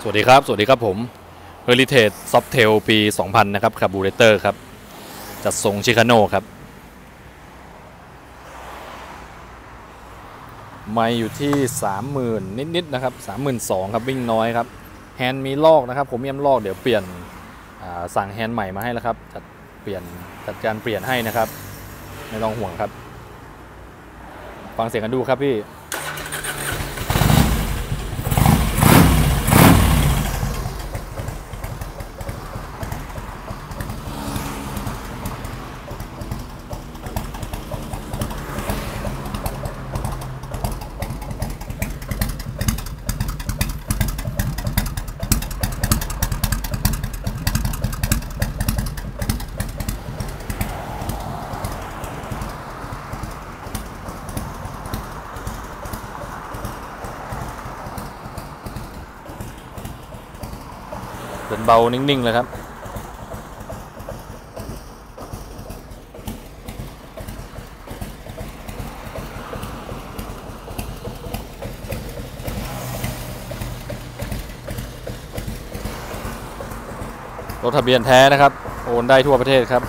สวัสดีครับผม Heritage Softail ปี 2000 นะครับคาร์บูเรเตอร์ครับจัดทรงชิคาโน่ครับไม่อยู่ที่ 30,000 นิดๆนะครับ 32,000 ครับวิ่งน้อยครับแฮนด์มีลอกนะครับผมมีลอกเดี๋ยวเปลี่ยนสั่งแฮนด์ใหม่มาให้แล้วครับจัดการเปลี่ยนให้นะครับไม่ต้องห่วงครับฟังเสียงกันดูครับพี่เป็นเบานิ่งๆเลยครับรถทะเบียนแท้นะครับโอนได้ทั่วประเทศครับ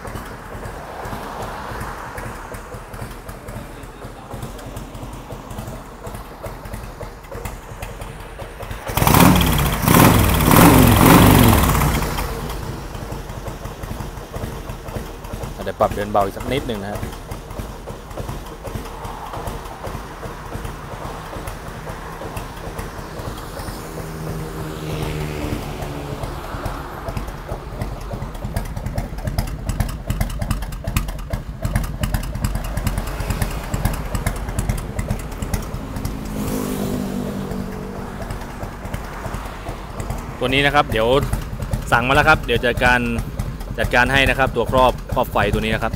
เดี๋ยวปรับเดินเบาอีกสักนิดหนึ่งนะครับตัวนี้นะครับเดี๋ยวสั่งมาแล้วครับเดี๋ยวจัดการให้นะครับตัวครอบไฟตัวนี้นะครับ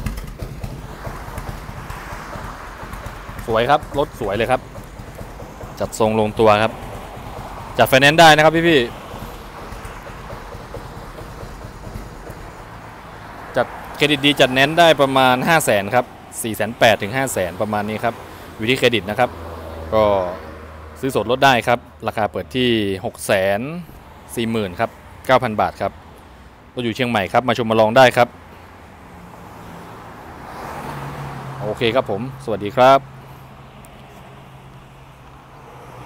สวยครับรถสวยเลยครับจัดทรงลงตัวครับจัดไฟแนนซ์ได้นะครับพี่จัดเครดิตดีจัดแนนซ์ได้ประมาณ 500,000 ครับ 480,000 ถึง 500,000 ประมาณนี้ครับอยู่ที่เครดิตนะครับก็ซื้อสดลดได้ครับราคาเปิดที่ 640,000 ครับ 9,000 บาทครับเราอยู่เชียงใหม่ครับมาชมมาลองได้ครับโอเคครับผมสวัสดีครับ